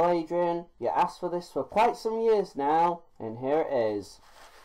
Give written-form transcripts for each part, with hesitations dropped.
Well, Adrian, you asked for this for quite some years now, and here it is.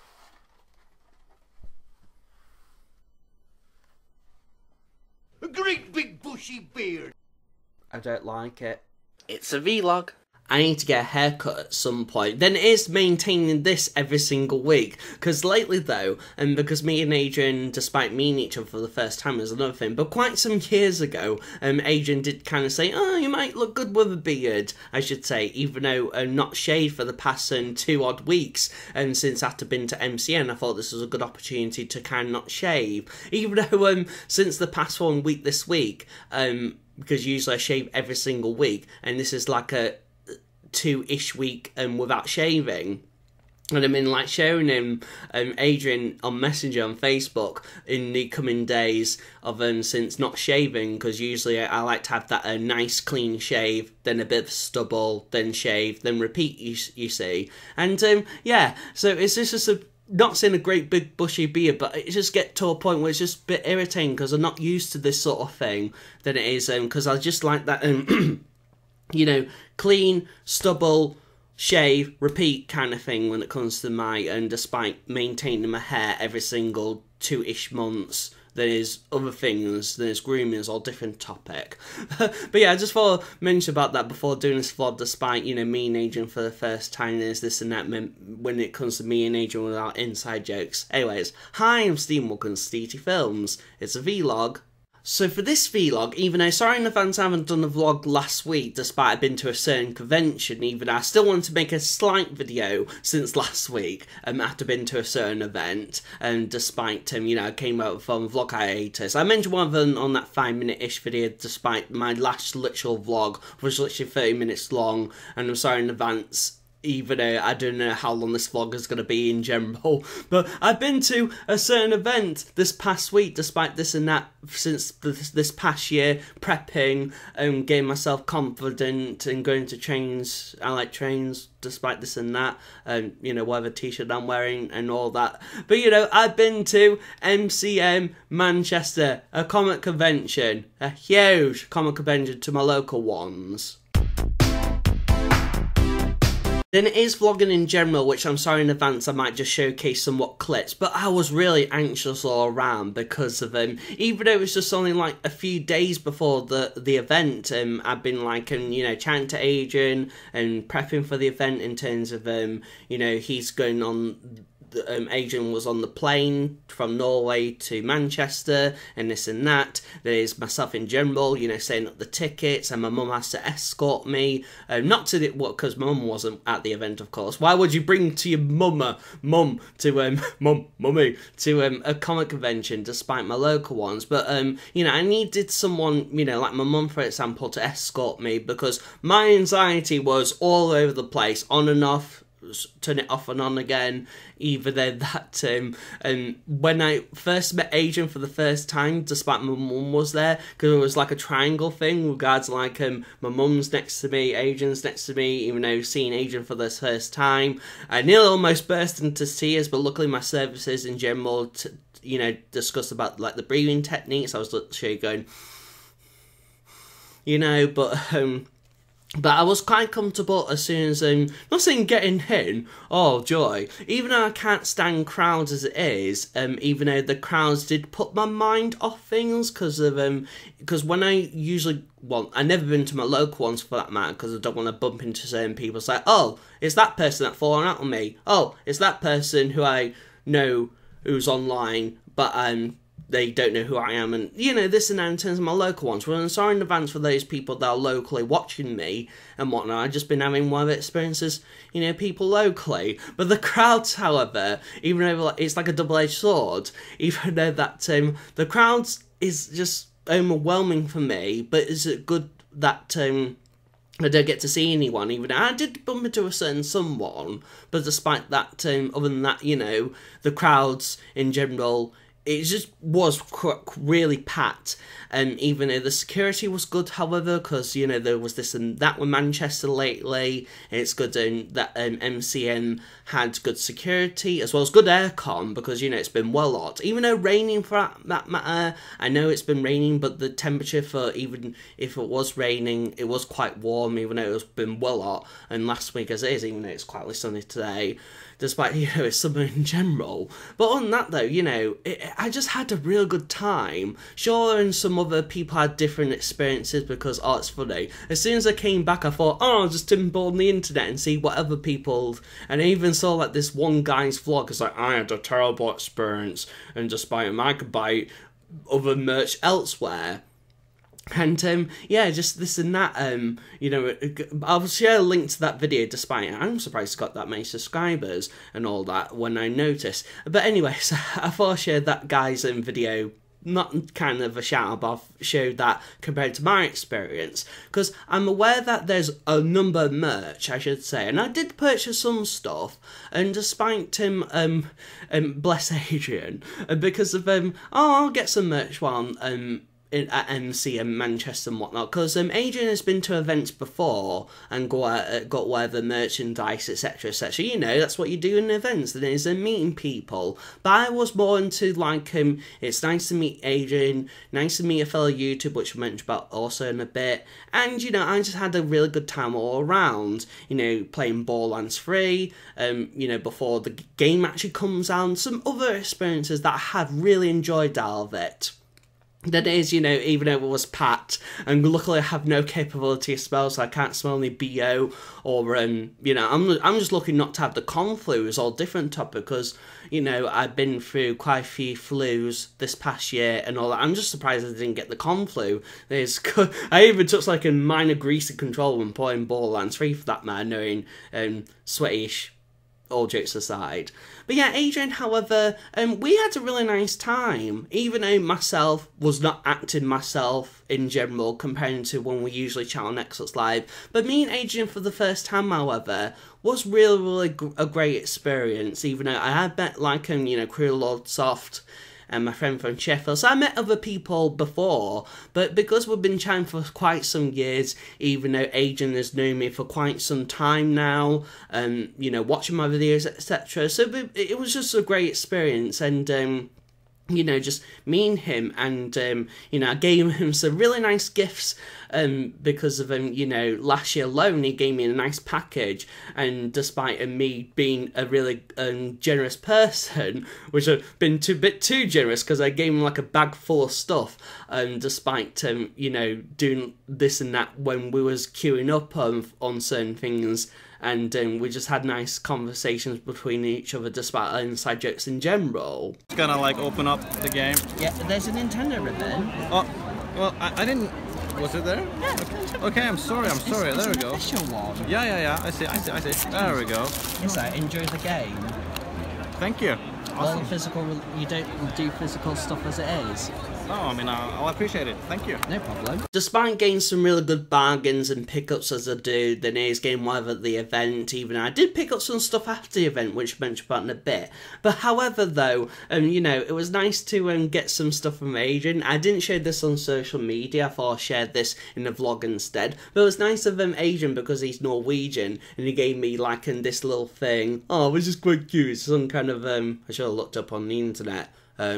A great big bushy beard. I don't like it. It's a vlog. I need to get a haircut at some point. Then it is maintaining this every single week. Because lately though, and because me and Adrian, despite meeting each other for the first time is another thing, but quite some years ago, Adrian did kind of say, oh, you might look good with a beard, I should say, even though I'm not shaved for the past 2 odd weeks, and since after been to MCN, I thought this was a good opportunity to kind of not shave. Even though, since the past 1 week this week, because usually I shave every single week, and this is like a 2-ish week without shaving, and I've been like showing him Adrian on Messenger on Facebook in the coming days of since not shaving, because usually I like to have that nice clean shave, then a bit of stubble, then shave, then repeat, you see. And yeah, so it's just a not saying a great big bushy beard, but it just get to a point where it's just a bit irritating because I'm not used to this sort of thing than it is, because I just like that you know, clean, stubble, shave, repeat kind of thing when it comes to my, despite maintaining my hair every single 2-ish months, there is other things, there's grooming, is all different topic. But yeah, I just thought I'd mention about that before doing this vlog, despite, you know, me and Adrian for the first time, there's this and that when it comes to me and Adrian without inside jokes. Anyways, hi, I'm Steve, welcome to Steety Films. It's a vlog. So for this vlog, even though sorry in advance I haven't done a vlog last week, despite I've been to a certain convention, even I still want to make a slight video since last week, after been to a certain event, and despite, you know, I came out from vlog hiatus. I mentioned one of them on that 5-minute-ish video, despite my last literal vlog was literally 30 minutes long, and I'm sorry in advance, even though I don't know how long this vlog is going to be in general, but I've been to a certain event this past week, despite this and that, since this past year, prepping and getting myself confident and going to trains. I like trains, despite this and that, and you know, whatever t-shirt I'm wearing and all that. But you know, I've been to MCM Manchester, a comic convention, a huge comic convention to my local ones. Then it is vlogging in general, which I'm sorry in advance I might just showcase somewhat clips, but I was really anxious all around because of even though it was just only like a few days before the event, I've been like, you know, chatting to Adrian and prepping for the event in terms of, you know, he's going on, Adrian was on the plane from Norway to Manchester and this and that. There's myself in general, you know, setting up the tickets, and my mum has to escort me, not to the, because my mum wasn't at the event, of course. Why would you bring to your mummy to a comic convention despite my local ones? But you know, I needed someone, you know, like my mum for example, to escort me because my anxiety was all over the place, on and off, turn it off and on again, either though that, and when I first met Adrian for the first time, despite my mum was there, because it was like a triangle thing, regards like, my mum's next to me, Adrian's next to me, even though seeing Adrian for the first time, I nearly almost burst into tears, but luckily my services in general, you know, discussed about like the breathing techniques. I was literally going, you know, but I was quite comfortable as soon as, not saying getting in, oh joy, even though I can't stand crowds as it is, even though the crowds did put my mind off things, because when I usually, well, I've never been to my local ones for that matter, because I don't want to bump into certain people. It's like, oh, it's that person that fallen out on me, oh, it's that person who I know who's online, but they don't know who I am, and you know, this and that in terms of my local ones. Well, I'm sorry in advance for those people that are locally watching me and whatnot. I've just been having one of the experiences, you know, people locally. But the crowds, however, even though it's like a double-edged sword, even though that the crowds is just overwhelming for me, but is it good that I don't get to see anyone, even though I did bump into a certain someone, but despite that, other than that, you know, the crowds in general it just was really packed, even though the security was good, however, because, you know, there was this and that with Manchester lately, and it's good that MCN had good security, as well as good aircon, because, you know, it's been well hot, even though raining for that matter. I know it's been raining, but the temperature for, even if it was raining, it was quite warm, even though it's been well hot, and last week as it is, even though it's quite sunny today, despite, you know, it's summer in general. But on that though, you know, I just had a real good time. Sure, and some other people had different experiences because, oh, it's funny. As soon as I came back, I thought, oh, I'll just timber on the internet and see what other people... And I even saw, like, this one guy's vlog. It's like, I had a terrible experience, and despite him, I could buy other merch elsewhere. And, yeah, just this and that, you know, I'll share a link to that video despite I'm surprised it's got that many subscribers and all that when I noticed. But anyway, so I thought I shared that guy's video, not kind of a shout out, but I've showed that compared to my experience. Because I'm aware that there's a number of merch, I should say, and I did purchase some stuff, and despite him, bless Adrian, because of, oh, I'll get some merch while at MC and Manchester and whatnot, because Adrian has been to events before and got whatever merchandise, etc, etc. You know, that's what you do in events, and is meeting people. But I was more into, like, it's nice to meet Adrian, nice to meet a fellow YouTuber, which we'll mention about also in a bit, and, you know, I just had a really good time all around, you know, playing Borderlands 3, you know, before the game actually comes out, and some other experiences that I have really enjoyed out of it. That is, you know, even though it was packed, and luckily I have no capability of smell, so I can't smell any BO, or, you know, I'm just looking not to have the con flu, is all different topic, because, you know, I've been through quite a few flus this past year, and all that. I'm just surprised I didn't get the con flu. I even took, like, a minor greasy control when playing Borderlands 3, for that matter, knowing, sweaty-ish, all jokes aside. But yeah, Adrian, however, we had a really nice time, even though myself was not acting myself in general, comparing to when we usually chat on Xbox Live. But me and Adrian for the first time, however, was really a great experience, even though I had met, like, you know, Cruel Lord Soft, and my friend from Sheffield. So I met other people before, but because we've been chatting for quite some years, even though Adrian has known me for quite some time now, you know, watching my videos, etc. So it was just a great experience, and you know, just me and him, and, you know, I gave him some really nice gifts, because of, you know, last year alone, he gave me a nice package, and despite me being a really, generous person, which I've been a bit too generous, because I gave him, like, a bag full of stuff, despite, you know, doing this and that when we was queuing up on certain things, and we just had nice conversations between each other despite our inside jokes in general. Just gonna, like, open up the game. Yeah, there's a Nintendo ribbon. Oh, well, I didn't... Was it there? Yeah. Okay, I'm sorry. There we go. It's an official one. Yeah, I see. There we go. Is that enjoy the game? Thank you. Well, physical, you don't do physical stuff as it is. No, I mean, I'll appreciate it. Thank you. No problem. Despite getting some really good bargains and pickups as I do, the news game live at the event, even I did pick up some stuff after the event, which I'll mention about in a bit. But however, though, you know, it was nice to get some stuff from Adrian. I didn't share this on social media. I thought I shared this in a vlog instead. But it was nice of Adrian because he's Norwegian, and he gave me, like, this little thing. Oh, which is quite cute. It's some kind of, I should have looked up on the internet,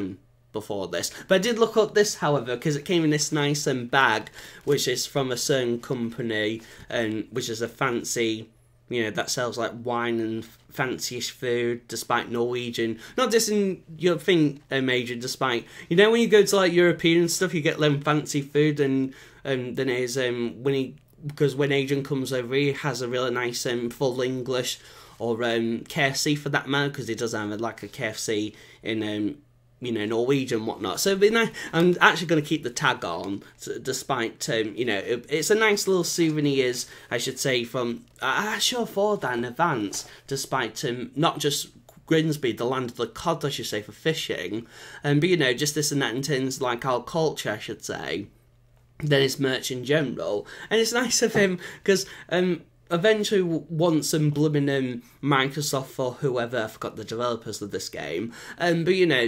before this. But I did look up this, however, because it came in this nice bag, which is from a certain company, which is a fancy, you know, that sells, like, wine and fancy-ish food, despite Norwegian. Not just in your thing, Adrian, despite, you know, when you go to, like, European stuff, you get them fancy food, and then it is, because when Adrian comes over, he has a really nice, full English, or KFC for that matter, because he does have, like, a KFC in, you know, Norwegian and whatnot. So it'd be nice. I'm actually going to keep the tag on, despite, you know, it's a nice little souvenirs, I should say, from, I should afford that in advance, despite, not just Grimsby, the land of the cod, I should say, for fishing, but, you know, just this and that in terms, like, our culture, I should say, then it's merch in general, and it's nice of him, because, eventually, once blooming Microsoft or whoever, I forgot the developers of this game, but, you know,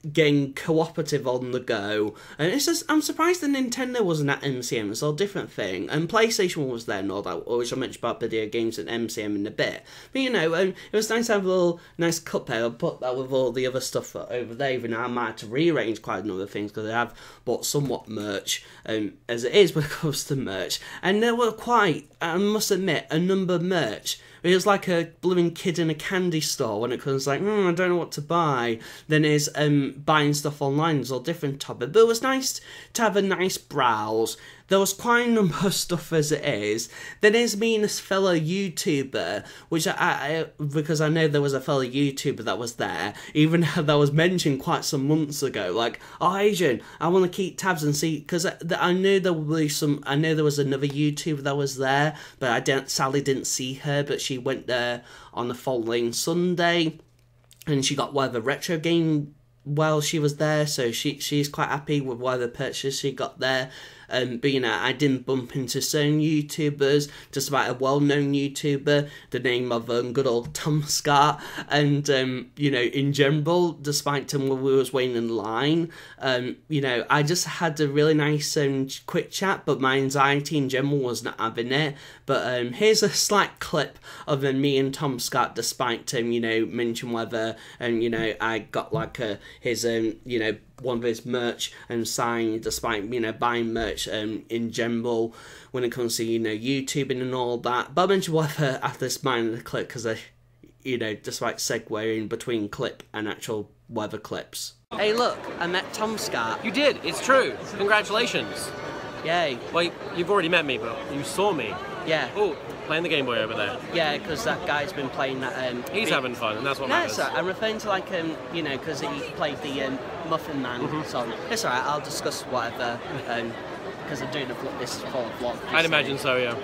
getting cooperative on the go, and it's just, I'm surprised the Nintendo wasn't at MCM. It's all a different thing, and PlayStation was there and all that, which I mentioned about video games and MCM in a bit. But you know, it was nice to have a little nice cuphead. I put that with all the other stuff over there. Even though I might have to rearrange quite a number of things because I have bought somewhat merch, as it is when it comes to merch, and there were quite, I must admit, a number of merch. It was like a blooming kid in a candy store when it comes like, I don't know what to buy. Then it's buying stuff online. It's all different topic. But it was nice to have a nice browse. There was quite a number of stuff as it is. Then there's me and this fellow YouTuber, which I because I know there was a fellow YouTuber that was there, even though that was mentioned quite some months ago. Like, oh, Adrian, I want to keep tabs and see, because I knew there would be some. I know there was another YouTuber that was there, but I sadly didn't see her. But she went there on the following Sunday, and she got whatever retro game while she was there, so she's quite happy with whatever purchase she got there. But you know, I didn't bump into certain YouTubers, just about a well-known YouTuber, the name of good old Tom Scott, and you know, in general, despite him when we was waiting in line, you know, I just had a really nice quick chat, but my anxiety in general was not having it. But here's a slight clip of me and Tom Scott, despite you know, mention whether you know, I got like his you know, one of his merch and signed, despite you know, buying merch in general when it comes to you know, YouTubing and all that. But I mentioned whether after this minor clip, because I, you know, despite segueing between clip and actual weather clips. Hey look, I met Tom Scott. You did, it's true. Congratulations. Yay. Well, you've already met me, but you saw me. Yeah. Oh, playing the Game Boy over there. Yeah, because that guy's been playing that. He's having fun, and that's what no, matters. It's alright. I'm referring to like you know, because he played the Muffin Man song. It's alright. I'll discuss whatever. Because I'm doing this for a vlog. I'd imagine so, yeah.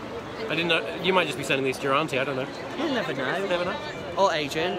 I didn't know. You might just be sending these to your auntie. I don't know. You never know. You never know. Or Adrian,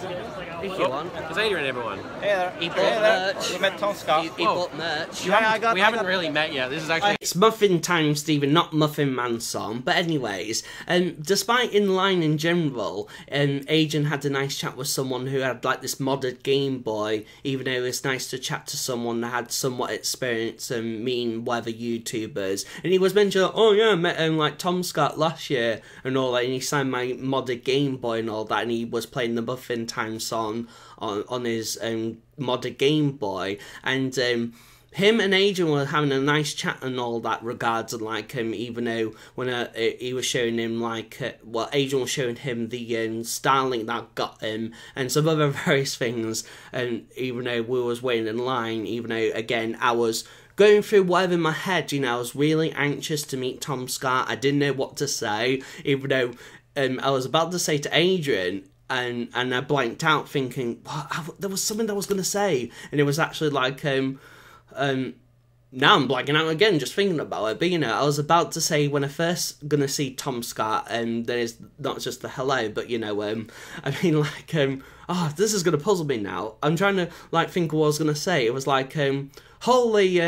if you want. There's Adrian, everyone. Hey there. He bought merch. We met Tom Scott. He bought merch. We haven't really met yet. This is actually. It's Muffin Time, Stephen, not Muffin Man song. But anyways, despite in line in general, Adrian had a nice chat with someone who had like this modded Game Boy. Even though it's nice to chat to someone that had somewhat experience and meeting whatever YouTubers. And he was mentioning, oh yeah, I met like Tom Scott last year and all that. And he signed my modded Game Boy and all that. And he was playing the Muffin Time song on his modded Game Boy, and him and Adrian were having a nice chat and all that regards, and like even though when he was showing him like well, Adrian was showing him the Starlink that got him and some other various things, and even though we was waiting in line, even though again I was going through whatever in my head, you know, I was really anxious to meet Tom Scott. I didn't know what to say, even though I was about to say to Adrian, and I blanked out thinking, what? There was something I was going to say, and it was actually like, now I'm blanking out again just thinking about it, but you know, I was about to say when I first going to see Tom Scott, and there's not just the hello, but you know, I mean like, oh, this is going to puzzle me now. I'm trying to like think what I was going to say. It was like, holy,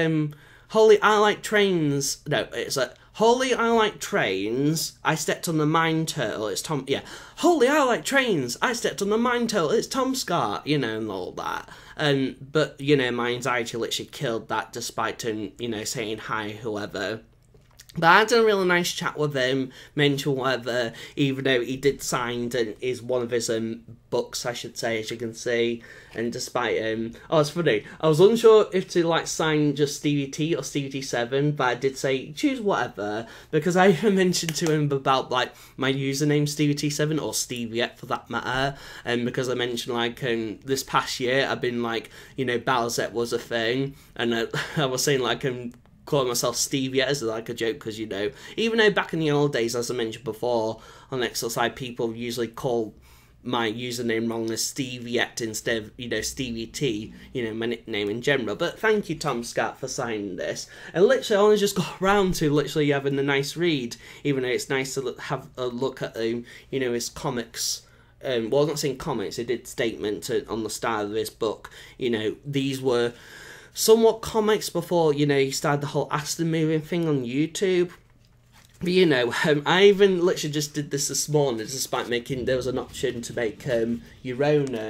I like trains. No, it's like, holy, I like trains. I stepped on the mine turtle. It's Tom. Yeah. Holy, I like trains. I stepped on the mine turtle. It's Tom Scott. You know, and all that. But you know, my anxiety literally killed that, despite him, you know, saying hi, whoever. But I had a really nice chat with him, mentioned whatever, even though he did sign is one of his books, I should say, as you can see. And despite oh, it's funny, I was unsure if to like sign just Stevie T or Stevie T7, but I did say choose whatever, because I even mentioned to him about like my username Stevie T7 or Steviette for that matter, and because I mentioned like this past year I've been like, you know, Bowsette was a thing, and I was saying like calling myself Stevie as like a joke, because you know, even though back in the old days, as I mentioned before on Exercise, people usually call my username wrong as Steviette instead of, you know, Stevie T, you know, my nickname in general. But thank you, Tom Scott, for signing this. And literally I only just got around to literally having a nice read, even though it's nice to have a look at you know, his comics. Well, I'm not saying comics, it did statement on the start of this book, you know, these were somewhat comics before, you know, he started the whole Aston moving thing on YouTube. But, you know, I even literally just did this morning, despite there was an option to make your own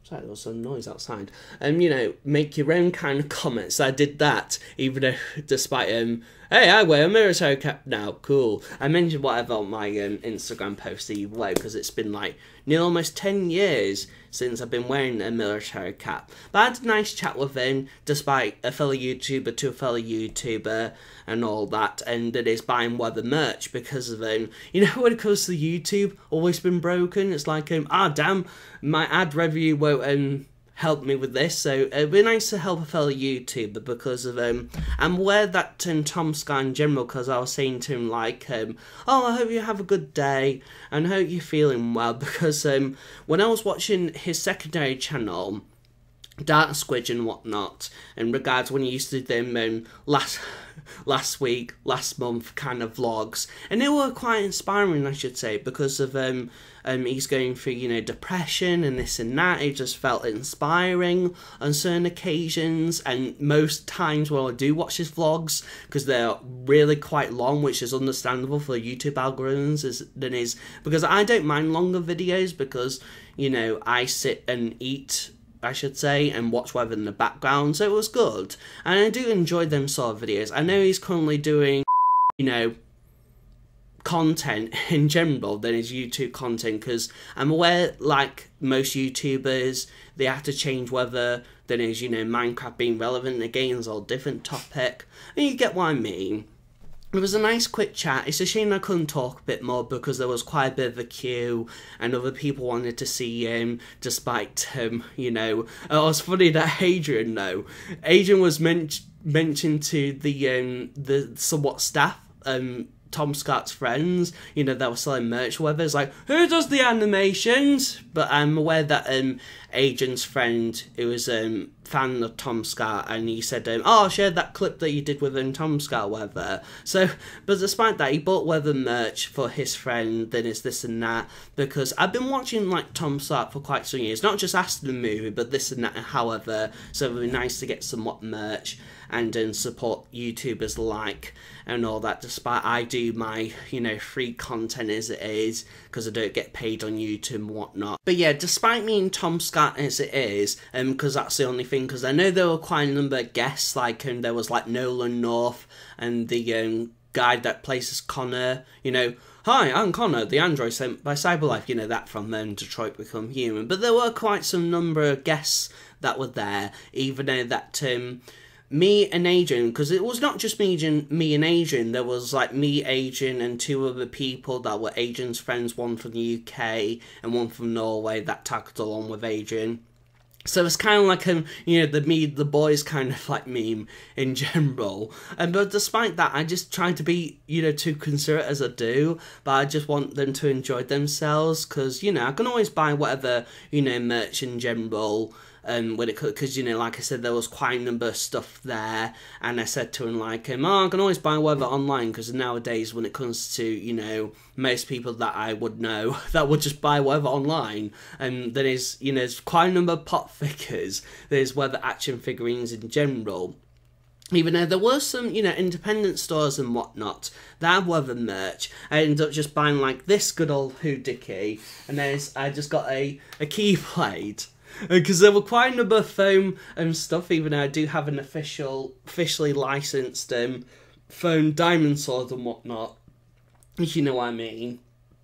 Sorry, there was some noise outside. You know, make your own kind of comments. I did that, even though, despite hey, I wear a military cap now. Cool. I mentioned whatever on my Instagram post either way, because it's been like nearly almost 10 years since I've been wearing a military cap. But I had a nice chat with him, despite a fellow YouTuber to a fellow YouTuber and all that, and it is buying weather merch because of him. You know, when it comes to YouTube, always been broken. It's like, damn, my ad revenue won't help me with this, so it'd be nice to help a fellow YouTuber because of I'm aware that Tom Scott in general, because I was saying to him like oh, I hope you have a good day and hope you're feeling well, because when I was watching his secondary channel Dark Squidge and whatnot, in regards when he used to do them last week, last month kind of vlogs, and they were quite inspiring, I should say, because of he's going through, you know, depression and this and that. It just felt inspiring on certain occasions, and most times when I do watch his vlogs, because they're really quite long, which is understandable for YouTube algorithms, because I don't mind longer videos, because, you know, I sit and eat, I should say, and watch weather in the background, so it was good, and I do enjoy them sort of videos. I know he's currently doing, you know, content in general than his YouTube content, because I'm aware, like most YouTubers, they have to change weather than is, you know, Minecraft being relevant again is a different topic, and you get what I mean. It was a nice quick chat. It's a shame I couldn't talk a bit more because there was quite a bit of a queue and other people wanted to see him, despite you know, it was funny that Adrian was mentioned to the somewhat staff, Tom Scott's friends, you know, that were selling merch, whether it's like, who does the animations? But I'm aware that Adrian's friend, who was fan of Tom Scott, and he said, oh, I shared that clip that you did with Tom Scott, whatever. So, but despite that, he bought weather merch for his friend, then it's this and that, because I've been watching, like, Tom Scott for quite some years, not just after the movie, but this and that, however, so it would be nice to get somewhat merch and support YouTubers like and all that, despite I do my, you know, free content as it is, because I don't get paid on YouTube and whatnot. But yeah, despite me and Tom Scott as it is, because that's the only thing, because I know there were quite a number of guests, like, there was, like, Nolan North, and the guy that plays as Connor, you know, hi, I'm Connor, the android sent by Cyberlife, you know, that from Detroit Become Human. But there were quite some number of guests that were there, even though that, me and Adrian, because it was not just me and Adrian, there was like me, Adrian, and two other people that were Adrian's friends, one from the UK and one from Norway, that tagged along with Adrian. So it's kind of like you know, the boys kind of like meme in general. But despite that, I just try to be, you know, too considerate as I do. But I just want them to enjoy themselves, because, you know, I can always buy whatever, you know, merch in general. When it could, because, you know, like I said, there was quite a number of stuff there, and I said to him like, oh, I can always buy weather online, because nowadays when it comes to, you know, most people that I would know that would just buy weather online, and there is, you know, there's quite a number of pop figures, there's weather action figurines in general. Even though there were some, you know, independent stores and whatnot that had weather merch, I ended up just buying like this good old Houdiki, and I just got a keyblade. Because there were quite a number of foam and stuff, even though I do have an officially licensed foam diamond sword and whatnot, if you know what I mean.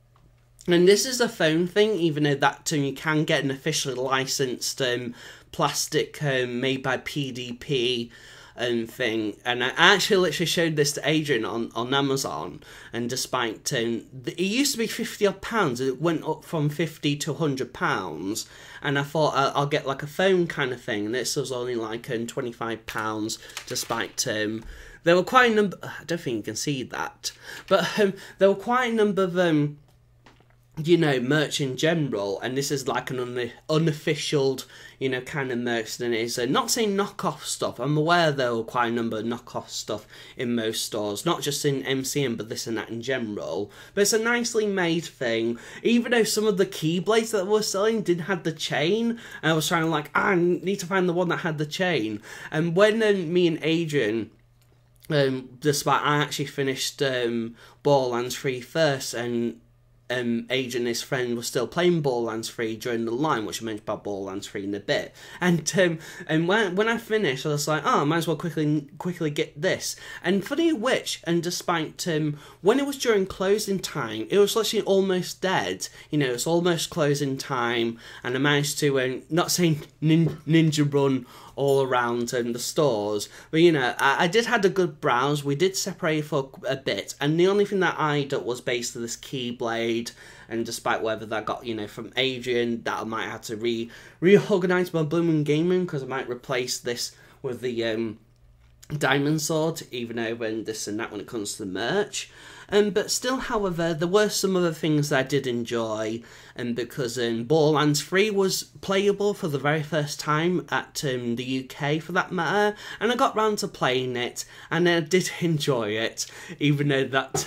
And this is a foam thing, even though that you can get an officially licensed plastic made by PDP thing, and I actually literally showed this to Adrian on Amazon, and despite it used to be £50 odd, it went up from £50 to £100, and I thought I'll get like a foam kind of thing, and this was only like £25, despite there were quite a number, I don't think you can see that, but there were quite a number of you know, merch in general, and this is like an unofficial, you know, kind of merch than it is. Not saying knockoff stuff, I'm aware there were quite a number of knockoff stuff in most stores, not just in MCM, but this and that in general. But it's a nicely made thing, even though some of the Keyblades that were selling didn't have the chain, and I was trying to like, I need to find the one that had the chain. And when me and Adrian, despite I actually finished Borderlands 3 first, and Agent and his friend were still playing Borderlands 3 during the line, which I mentioned about Borderlands 3 in a bit. And when I finished, I was like, oh, I might as well quickly get this. And funny which, and despite when it was during closing time, it was literally almost dead. You know, it's almost closing time, and I managed to not say ninja run all around the stores, but you know, I did had a good browse. We did separate for a bit, and the only thing that I got was basically this Keyblade, and despite whether that got, you know, from Adrian, that I might have to reorganize my Blooming Gaming, because I might replace this with the Diamond Sword, even though when this and that when it comes to the merch. But still, however, there were some other things that I did enjoy, and because Borderlands 3 was playable for the very first time at the UK, for that matter, and I got round to playing it, and I did enjoy it, even though that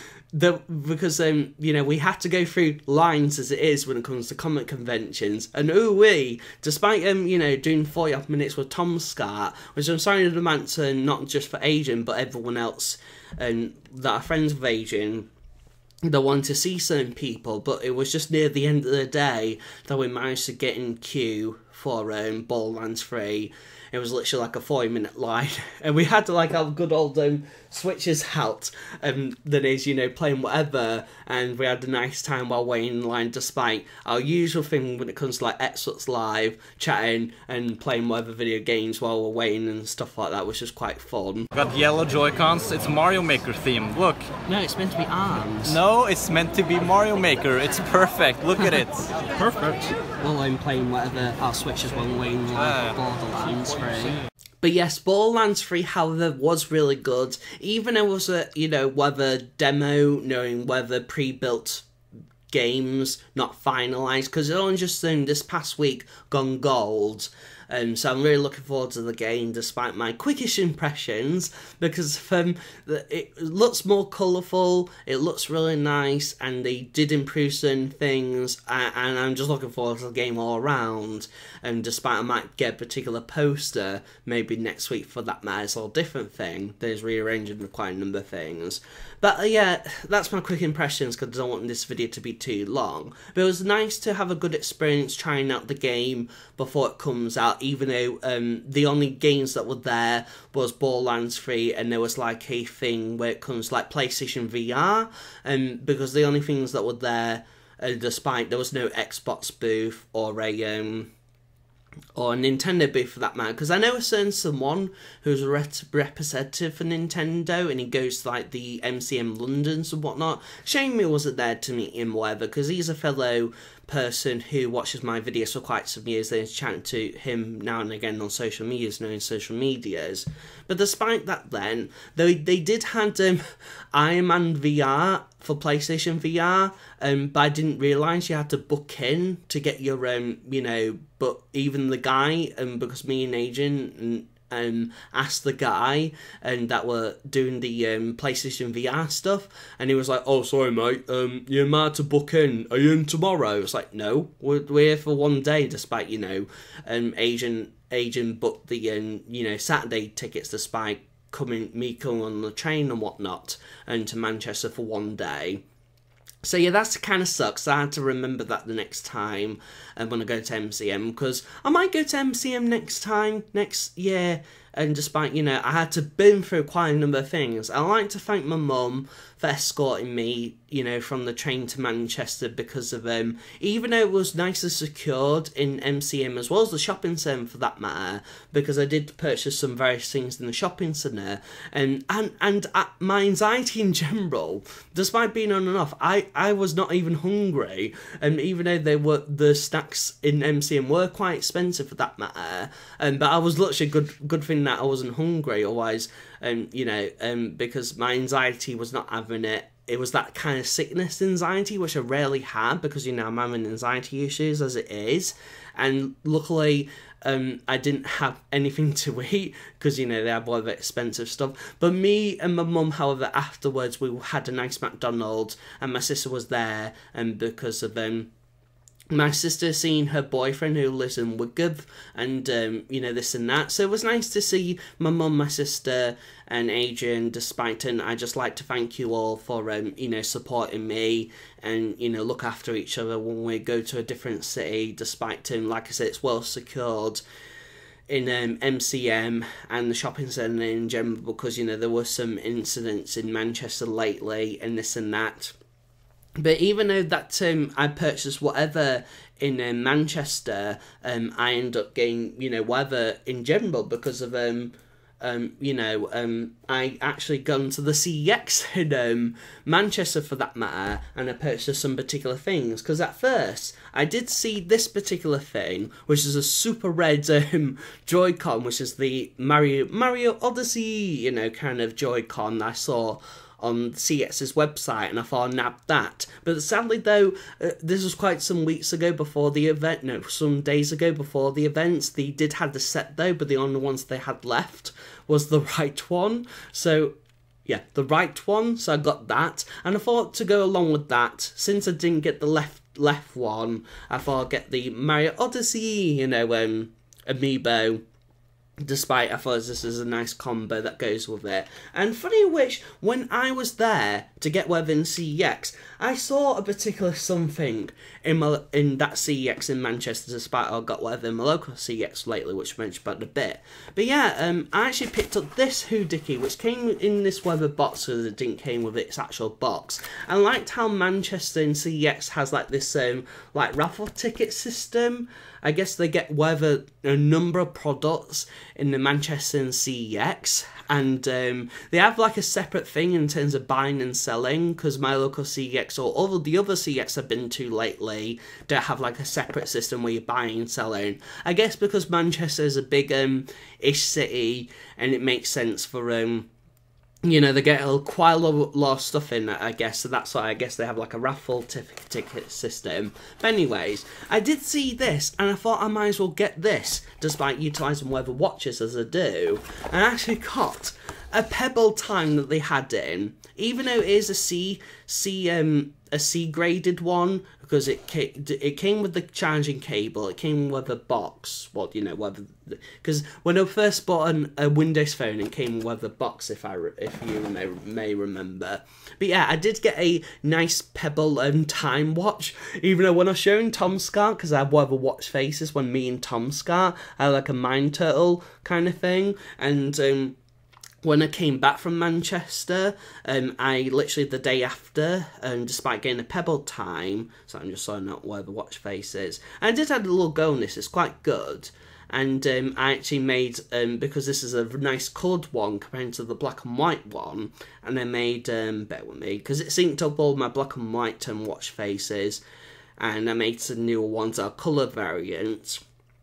because you know, we had to go through lines as it is when it comes to comic conventions, and ooh-wee, despite you know, doing 40 odd minutes with Tom Scott, which I'm sorry to demand not just for Adrian but everyone else that are friends with Adrian, that want to see certain people, but it was just near the end of the day that we managed to get in queue for Borderlands 3. It was literally like a 40-minute line, and we had to like have good old switches out, that is, you know, playing whatever, and we had a nice time while waiting in line, despite our usual thing when it comes to like Xbox Live, chatting and playing whatever video games while we're waiting and stuff like that, which is quite fun. Got yellow Joy-Cons, it's Mario Maker themed, look. No, it's meant to be ARMS. No, it's meant to be Mario Maker, it's perfect, look at it. Perfect. Well, I'm playing whatever our switches while we're waiting in line for Borderlands 3. But yes, Borderlands 3, however, was really good. Even it was a, you know, whether demo, knowing whether pre-built games not finalised, because it only just this past week gone gold. So I'm really looking forward to the game, despite my quickish impressions, because it looks more colourful, it looks really nice, and they did improve certain things, and I'm just looking forward to the game all around. And despite I might get a particular poster, maybe next week for that matter, it's all different thing. There's rearranging quite a number of things. But yeah, that's my quick impressions, because I don't want this video to be too long. But it was nice to have a good experience trying out the game before it comes out, even though the only games that were there was Borderlands 3, and there was like a thing where it comes like PlayStation VR, because the only things that were there, despite there was no Xbox booth or a Nintendo booth for that matter, because I know a certain someone who's a representative for Nintendo, and he goes to like the MCM Londons and whatnot. Shame he wasn't there to meet him, whatever, because he's a fellow person who watches my videos for quite some years. Then chatting to him now and again on social medias, knowing social medias. But despite that, then they did have Iron Man VR for PlayStation VR, but I didn't realise you had to book in to get your you know. But even the guy, because me and Agent asked the guy that were doing the PlayStation VR stuff, and he was like, "Oh, sorry, mate, you're mad to book in. Are you in tomorrow?" It's like, "No, we're here for one day." Despite, you know, Agent booked the you know, Saturday tickets, despite me coming on the train and whatnot, and to Manchester for one day. So yeah, that's kind of sucks. I had to remember that the next time when I go to MCM, because I might go to MCM next year, and despite, you know, I had to burn through quite a number of things. I'd like to thank my mum for escorting me, you know, from the train to Manchester, because of even though it was nicely secured in MCM as well as the shopping centre for that matter, because I did purchase some various things in the shopping centre, and my anxiety in general, despite being on and off, I was not even hungry, and even though the snacks in MCM were quite expensive for that matter, but I was literally good thing that I wasn't hungry, otherwise, you know, because my anxiety was not having it. It was that kind of sickness anxiety, which I rarely had, because, you know, I'm having anxiety issues as it is, and luckily I didn't have anything to eat, because, you know, they have all the expensive stuff. But me and my mum, however, afterwards we had a nice McDonald's, and my sister was there, and because of my sister seeing her boyfriend who lives in Wigan, and you know, this and that. So it was nice to see my mum, my sister, and Adrian. Despite, and I just like to thank you all for you know, supporting me and, you know, look after each other when we go to a different city. Despite, like I said, it's well secured in MCM and the shopping centre in general, because, you know, there were some incidents in Manchester lately and this and that. But even though that I purchased whatever in Manchester, I end up getting, you know, whatever in general because of you know, I actually gone to the CEX in Manchester for that matter, and I purchased some particular things. Because at first, I did see this particular thing, which is a super red Joy-Con, which is the Mario Odyssey, you know, kind of Joy-Con I saw on CEX's website, and I thought I'd nab that. But sadly though, this was quite some weeks ago before the event, no, some days ago before the events. They did have the set though, but the only ones they had left was the right one. So yeah, the right one, so I got that. And I thought to go along with that, since I didn't get the left one, I thought I'd get the Mario Odyssey, you know, amiibo. Despite, I thought this is a nice combo that goes with it. And funny which, when I was there to get within CEX, I saw a particular something in that CEX in Manchester, despite I got whatever in my local CEX lately, which I mentioned about a bit. But yeah, I actually picked up this hoodie, which came in this weather box, because it didn't came with its actual box. I liked how Manchester in CEX has like this like raffle ticket system. I guess they get whether a number of products in the Manchester and CEX, and they have like a separate thing in terms of buying and selling, because my local CEX or all the other CEX I've been to lately don't have like a separate system where you're buying and selling. I guess because Manchester is a big ish city, and it makes sense for you know, they get quite a lot of stuff in it, I guess, so that's why I guess they have like a raffle ticket system. But anyways, I did see this, and I thought I might as well get this, despite utilising weather watches as I do, and I actually got a Pebble Time that they had in, even though it is a C graded one, because it came with the charging cable, it came with a box, well, you know, whether, because when I first bought a Windows phone, it came with a box, if you may remember. But yeah, I did get a nice Pebble time watch, even though when I was showing Tom Scar, because I have whatever watch faces when me and Tom Scar, I had like a Mind Turtle kind of thing, and when I came back from Manchester, I literally the day after, despite getting a Pebble Time, so I'm just sorting out where the watch face is, and I did have a little go on this, it's quite good, and I actually made, because this is a nice coloured one compared to the black and white one, and I made, bear with me, because it synced up all my black and white watch faces, and I made some newer ones that are colour variants.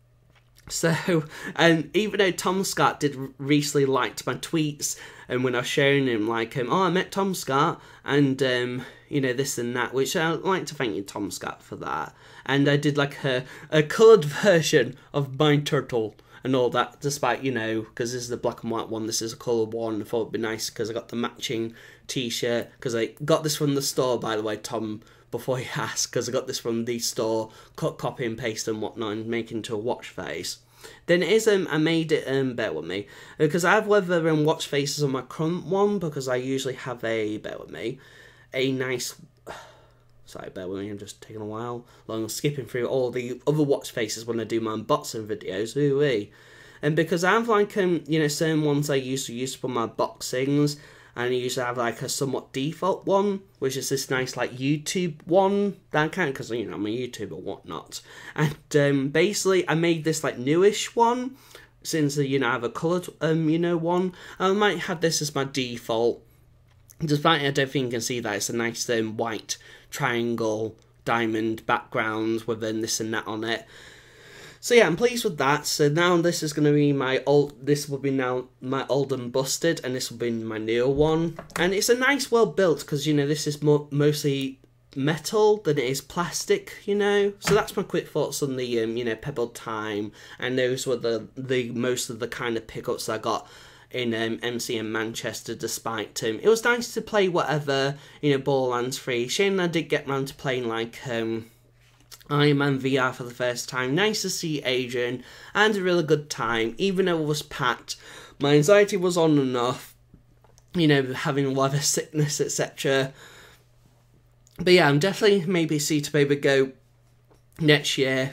So, even though Tom Scott did recently liked my tweets, and when I was showing him, like, oh, I met Tom Scott, and, you know, this and that, which I'd like to thank you, Tom Scott, for that. And I did, like, a coloured version of Mind Turtle and all that, despite, you know, because this is the black and white one, this is a coloured one. I thought it'd be nice, because I got the matching t-shirt, because I got this from the store, by the way, Tom, before you ask, because I got this from the store, cut, copy and paste and whatnot, and make into a watch face. Then it is, I made it, bear with me, because I have weather and watch faces on my current one, because I usually have a, bear with me, a nice, sorry, bear with me, I'm just taking a while, long skipping through all the other watch faces when I do my unboxing videos, ooh-wee. And because I have like, you know, certain ones I used to use for my boxings, and I usually have like a somewhat default one, which is this nice like YouTube one that I can, because, you know, I'm a YouTuber or whatnot. And basically I made this like newish one, since, you know, I have a coloured, you know, one. I might have this as my default, despite I don't think you can see that it's a nice white triangle diamond background with this and that on it. So yeah, I'm pleased with that. So now this is going to be my old, this will be now my old and busted, and this will be my newer one. And it's a nice, well built, because, you know, this is mostly metal than it is plastic, you know. So that's my quick thoughts on the, you know, Pebble Time. And those were the most of the kind of pickups I got in MCM Manchester, despite it was nice to play whatever, you know, Borderlands 3. Shane and I did get round to playing like Iron Man VR for the first time. Nice to see Adrian, and a really good time, even though it was packed. My anxiety was on and off, you know, having weather sickness, etc. But yeah, I'm definitely maybe see to maybe go next year.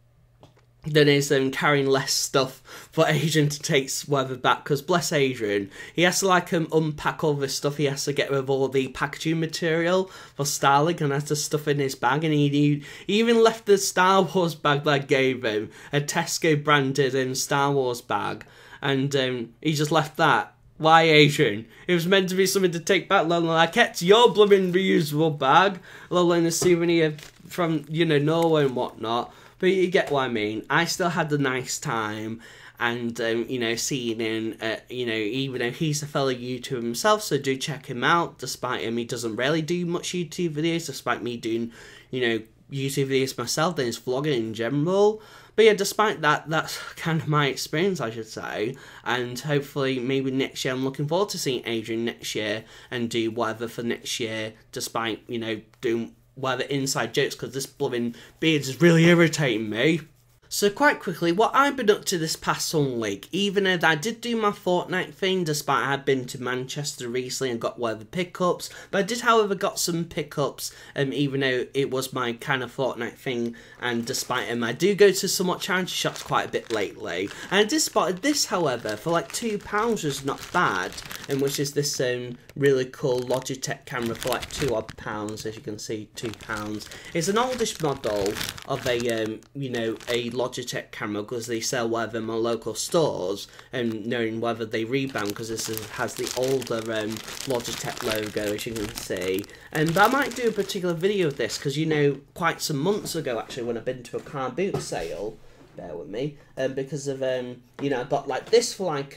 Then is carrying less stuff for Adrian to take weather back, because bless Adrian, he has to like unpack all this stuff. He has to get rid of all the packaging material for Starlink and has to stuff in his bag, and he even left the Star Wars bag that I gave him, a Tesco branded Star Wars bag, and he just left that. Why, Adrian? It was meant to be something to take back. I kept your blooming reusable bag, a souvenir from, you know, Norway and whatnot. But you get what I mean. I still had a nice time, and you know, seeing him, you know, even though he's a fellow YouTuber himself, so do check him out. Despite him, he doesn't really do much YouTube videos, despite me doing, you know, YouTube videos myself, then it's vlogging in general. But yeah, despite that, that's kind of my experience, I should say. And hopefully, maybe next year, I'm looking forward to seeing Adrian next year and do whatever for next year, despite, you know, doing whatever inside jokes, because this blooming beard is really irritating me. So quite quickly, what I've been up to this past summer week, even though I did do my Fortnite thing, despite I had been to Manchester recently and got weather pickups, but I did however got some pickups, even though it was my kind of Fortnite thing, and despite I do go to somewhat charity shops quite a bit lately, and I did spotted this however for like £2, which is not bad, and which is this really cool Logitech camera for like £2 as you can see, £2. It's an oldish model of a you know, a Logitech camera, because they sell whether in my local stores, and knowing whether they rebound, because this has the older Logitech logo as you can see. But I might do a particular video of this, because you know, quite some months ago actually, when I've been to a car boot sale, bear with me, because of you know, I got like this for like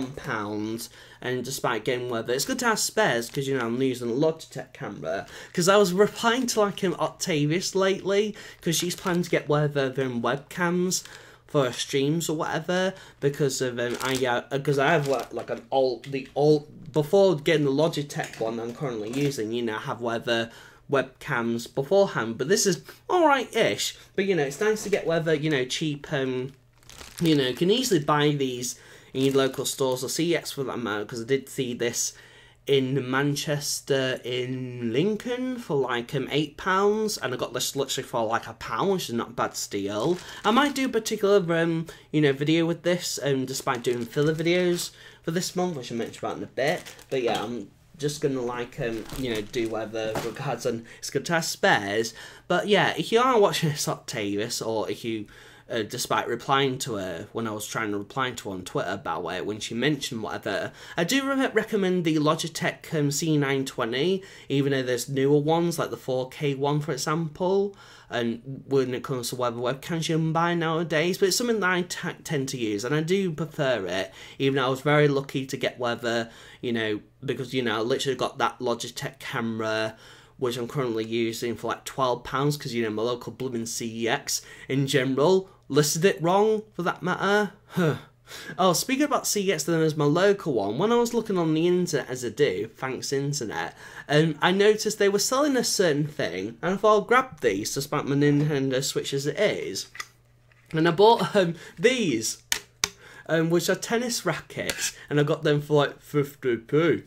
£1, and despite getting weather, it's good to have spares, because you know, I'm using a Logitech camera, because I was replying to like Octavius lately, because she's planning to get weather webcams for her streams or whatever, because of because I have like an old before getting the Logitech one I'm currently using, you know, I have weather webcams beforehand, but this is alright-ish, but you know, it's nice to get whether, you know, cheap, you know, you can easily buy these in your local stores or CX for that matter, because I did see this in Manchester, in Lincoln for like £8, and I got this literally for like £1, which is not a bad steal. I might do a particular you know, video with this, despite doing filler videos for this month, which I'll mention about in a bit, but yeah, I'm just gonna like you know, do whatever regards, and it's good to have spares. But yeah, if you are watching this Octavius, or if you despite replying to her when I was trying to reply to her on Twitter about it when she mentioned whatever, I do recommend the Logitech C920, even though there's newer ones like the 4K one for example, and when it comes to whatever webcams you can buy nowadays, but it's something that I tend to use, and I do prefer it, even though I was very lucky to get whether, you know, because, you know, I literally got that Logitech camera, which I'm currently using for like £12, because, you know, my local blooming CEX in general listed it wrong, for that matter. Oh, speaking about CEX, then there's my local one. When I was looking on the internet, as I do, thanks internet, I noticed they were selling a certain thing, and I thought I'll grab these, despite my Nintendo Switch as it is. And I bought these, which are tennis rackets, and I got them for like 50p.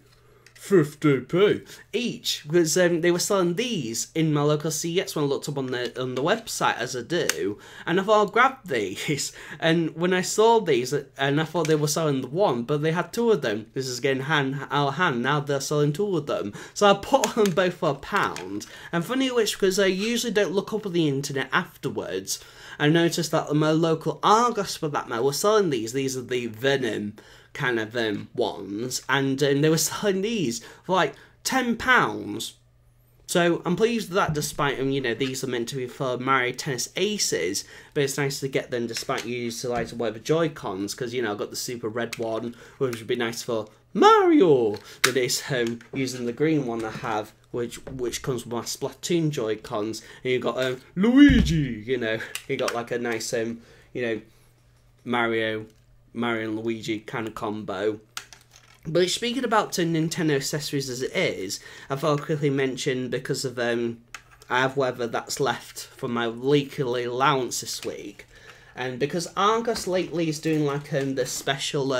50p each, because they were selling these in my local CX when I looked up on the website, as I do, and I thought I'll grab these, and when I saw these, and I thought they were selling the one, but they had two of them. This is getting out of hand, now they're selling two of them, so I bought them both for £1, and funny which, because I usually don't look up on the internet afterwards, I noticed that my local Argos, for that matter, were selling these are the Venom kind of ones, and they were selling these for like £10. So I'm pleased with that, despite you know, these are meant to be for Mario Tennis Aces, but it's nice to get them despite you utilising whatever Joy-Cons, because, you know, I've got the super red one, which would be nice for Mario, but it's using the green one I have, which comes with my Splatoon Joy-Cons, and you've got Luigi, you know, you got like a nice you know, Mario and Luigi kind of combo. But speaking about Nintendo accessories as it is, I thought I'd quickly mention, because of I have weather that's left from my weekly allowance this week. And because Argos lately is doing like the special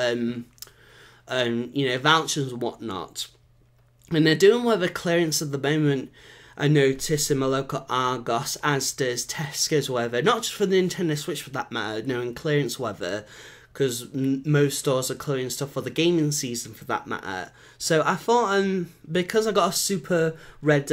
vouchers and whatnot, and they're doing weather clearance at the moment. I notice in my local Argos, Asda's, Tesco's, whatever, not just for the Nintendo Switch for that matter, in clearance weather, because most stores are clearing stuff for the gaming season for that matter. So I thought, because I got a super red,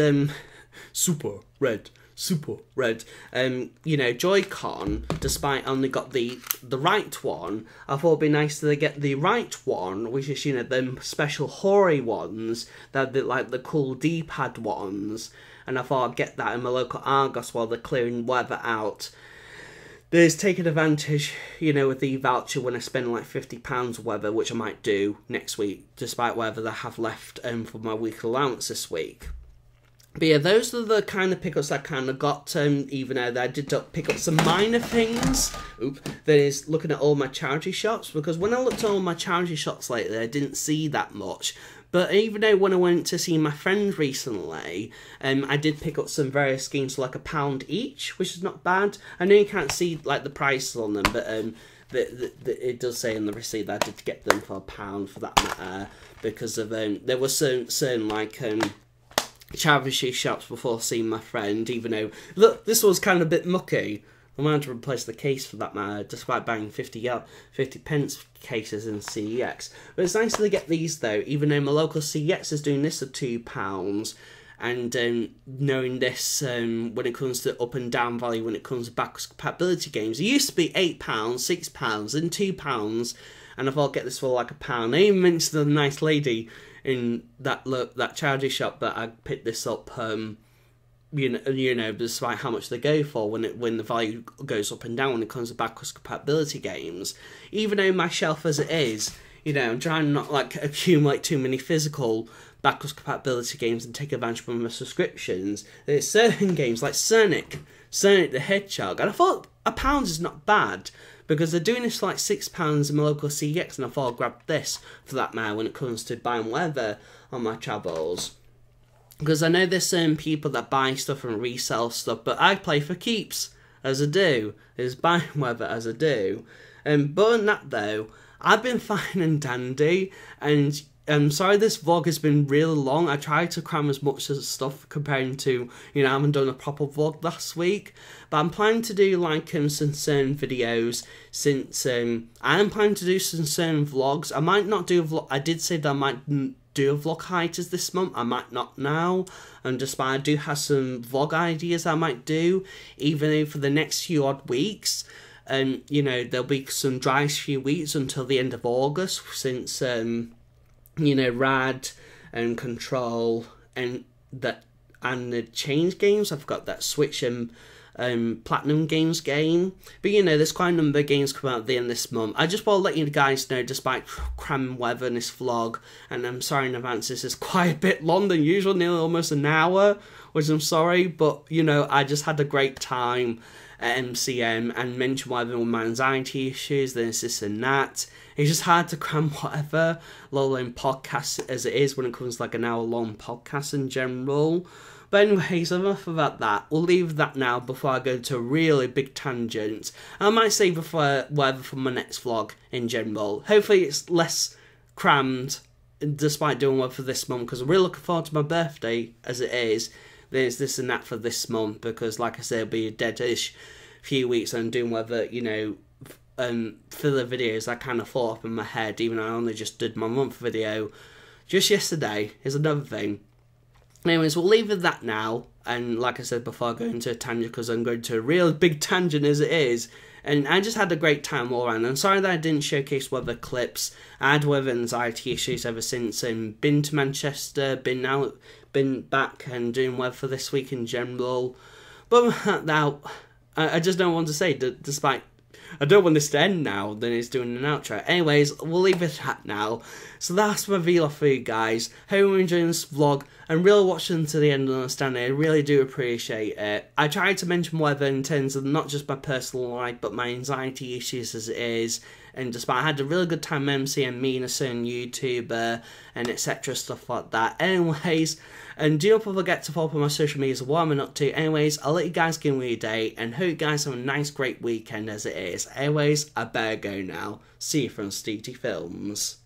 Joy-Con, despite I only got the right one, I thought it'd be nice to get the right one, which is, them special Hori ones, that bit like the cool D-pad ones, and I thought I'd get that in my local Argos while they're clearing weather out. There's taking advantage, with the voucher when I spend like £50 or whatever, which I might do next week, despite whatever I have left for my weekly allowance this week. But yeah, those are the kind of pickups I kind of got, even though I did pick up some minor things. That is looking at all my charity shops, because when I looked at all my charity shops lately, I didn't see that much. But even though when I went to see my friend recently, I did pick up some various games for like £1 each, which is not bad. I know you can't see like the prices on them, but it does say in the receipt that I did get them for £1 for that matter, because of there were certain like charity shops before seeing my friend, even though, look, this was kind of a bit mucky. I wanted to replace the case for that matter, despite buying 50 pence cases in CEX. But it's nice to get these though, even though my local CEX is doing this at £2, and knowing this when it comes to up and down value, when it comes to backwards compatibility games, it used to be £8, £6, and £2, and I thought I'd get this for like £1. I even mentioned to the nice lady in that charity shop that I picked this up, despite how much they go for when the value goes up and down when it comes to backwards compatibility games. Even though my shelf as it is, I'm trying not like accumulate too many physical backwards compatibility games and take advantage of my subscriptions. There's certain games like Sonic the Hedgehog, and I thought £1 is not bad, because they're doing this for like £6 in my local CEX, and I thought I'd grab this for that matter when it comes to buying weather on my travels. Because I know there's certain people that buy stuff and resell stuff, but I play for keeps, as I do. There's buying weather, as I do. But on that though, I've been fine and dandy, and I'm sorry this vlog has been really long. I tried to cram as much as stuff comparing to, I haven't done a proper vlog last week. But I'm planning to do like some certain videos, since I am planning to do some certain vlogs. I might not do a vlog. I did say that I might do a vlog hiatus this month. I might not now. And despite I do have some vlog ideas I might do, even though for the next few odd weeks. There'll be some dry few weeks until the end of August, since Rad and Control and the Change games. I've got that Switch and Platinum Games game. But there's quite a number of games coming out at the end of this month. I just want to let you guys know, despite cramming weather in this vlog, and I'm sorry in advance, this is quite a bit longer than usual, nearly almost an hour, which I'm sorry, but I just had a great time at MCM, and mentioned whatever with my anxiety issues, this and that. It's just hard to cram whatever, let alone podcasts as it is when it comes to like an hour long podcast in general. But anyways, enough about that. We'll leave that now before I go into a really big tangent. I might save for whatever for my next vlog in general. Hopefully it's less crammed, despite doing well for this month, because I'm really looking forward to my birthday as it is. There's this and that for this month, because like I said, it'll be a deadish few weeks, and doing whether, filler videos I kind of thought up in my head, even though I only just did my month video just yesterday, is another thing. Anyways, we'll leave it at that now, and like I said before, I go into a tangent, because I'm going to a real big tangent as it is, and I just had a great time all around. I'm sorry that I didn't showcase weather clips. I had weather anxiety issues ever since, and been to Manchester, been back and doing weather for this week in general. But now, I just don't want to say, despite I don't want this to end now, then it's doing an outro. Anyways, we'll leave it at that now. So that's my vlog for you guys. Hope you're enjoying this vlog. and really watching to the end and understanding. I really do appreciate it. I tried to mention whether in terms of not just my personal life, but my anxiety issues as it is. And despite I had a really good time emceeing me and a certain YouTuber and etc. stuff like that. Anyways, and do not forget to follow up on my social medias of what I'm up to. Anyways, I'll let you guys get on with your day and hope you guys have a nice great weekend as it is. Anyways, I better go now. See you from Stevie Films.